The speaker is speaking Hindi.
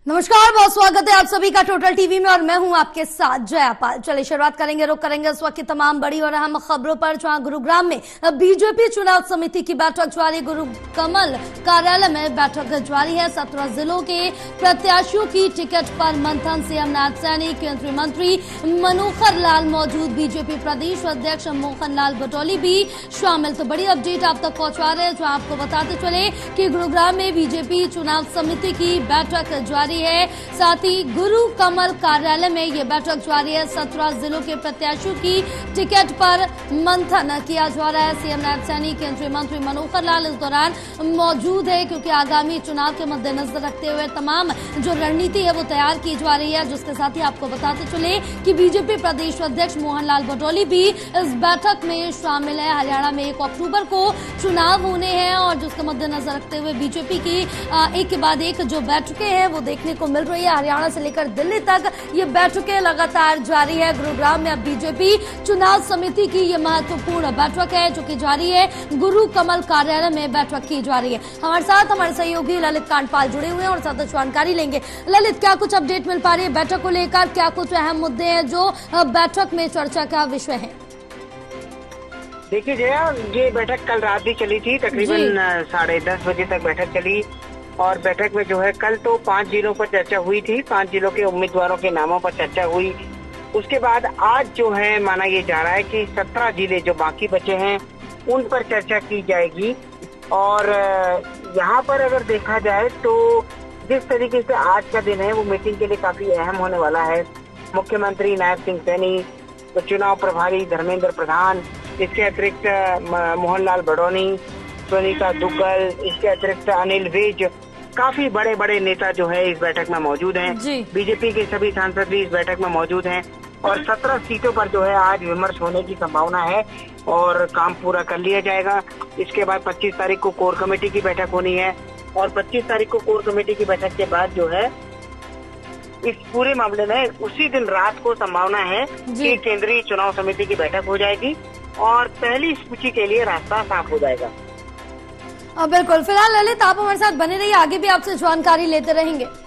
नमस्कार, बहुत स्वागत है आप सभी का टोटल टीवी में और मैं हूं आपके साथ जयापाल। चलिए शुरुआत करेंगे इस वक्त की तमाम बड़ी और अहम खबरों पर, जहां गुरुग्राम में बीजेपी चुनाव समिति की बैठक जारी। गुरु कमल कार्यालय में बैठक जारी है। 17 जिलों के प्रत्याशियों की टिकट पर मंथन। सीएम नाथ सैनी, केंद्रीय मंत्री मनोहर लाल मौजूद, बीजेपी प्रदेश अध्यक्ष मोहन लाल बटोली भी शामिल। तो बड़ी अपडेट आप तक पहुंचा रहे हैं, जो आपको बताते चले कि गुरुग्राम में बीजेपी चुनाव समिति की बैठक जारी है। साथ ही गुरु कमल कार्यालय में ये बैठक जारी है। 17 जिलों के प्रत्याशियों की टिकट पर मंथन किया जा रहा है। सीएम नाथ सैनी, केंद्रीय मंत्री मनोहर लाल इस दौरान मौजूद है, क्योंकि आगामी चुनाव के मद्देनजर रखते हुए तमाम जो रणनीति है वो तैयार की जा रही है। जिसके साथ ही आपको बताते चले कि बीजेपी प्रदेश अध्यक्ष मोहन लाल बटोली भी इस बैठक में शामिल है। हरियाणा में 1 अक्टूबर को चुनाव होने हैं और जिसके मद्देनजर रखते हुए बीजेपी की एक के बाद एक जो बैठकें हैं वो देखने को मिल रही है। हरियाणा से लेकर दिल्ली तक ये बैठकें लगातार जारी है। गुरुग्राम में अब बीजेपी चुनाव समिति की ये महत्वपूर्ण बैठक है जो कि जारी है। गुरु कमल कार्यालय में बैठक की जा रही है। हमारे साथ हमारे सहयोगी ललित कांडपाल जुड़े हुए हैं और साथ जानकारी लेंगे। ललित, क्या कुछ अपडेट मिल पा रही है बैठक को लेकर? क्या कुछ अहम मुद्दे हैं जो बैठक में चर्चा का विषय है? देखिए जया, ये बैठक कल रात भी चली थी, तकरीबन 10:30 बजे तक बैठक चली। और बैठक में जो है कल तो 5 जिलों पर चर्चा हुई थी, 5 जिलों के उम्मीदवारों के नामों पर चर्चा हुई। उसके बाद आज जो है माना ये जा रहा है कि 17 जिले जो बाकी बचे हैं उन पर चर्चा की जाएगी। और यहाँ पर अगर देखा जाए तो जिस तरीके से आज का दिन है वो मीटिंग के लिए काफी अहम होने वाला है। मुख्यमंत्री नायब सिंह सैनी, तो चुनाव प्रभारी धर्मेंद्र प्रधान, इसके अतिरिक्त मोहन लाल बडोनी, सुनीता दुग्गल, इसके अतिरिक्त अनिल विज, काफी बड़े बड़े नेता जो है इस बैठक में मौजूद हैं। बीजेपी के सभी सांसद भी इस बैठक में मौजूद हैं और 17 सीटों पर जो है आज विमर्श होने की संभावना है और काम पूरा कर लिया जाएगा। इसके बाद 25 तारीख को कोर कमेटी की बैठक होनी है और 25 तारीख को कोर कमेटी की बैठक के बाद जो है इस पूरे मामले में उसी दिन रात को संभावना है कि केंद्रीय चुनाव समिति की बैठक हो जाएगी और पहली सूची के लिए रास्ता साफ हो जाएगा। बिल्कुल। फिलहाल ललित, आप हमारे साथ बने रहिए, आगे भी आपसे जानकारी लेते रहेंगे।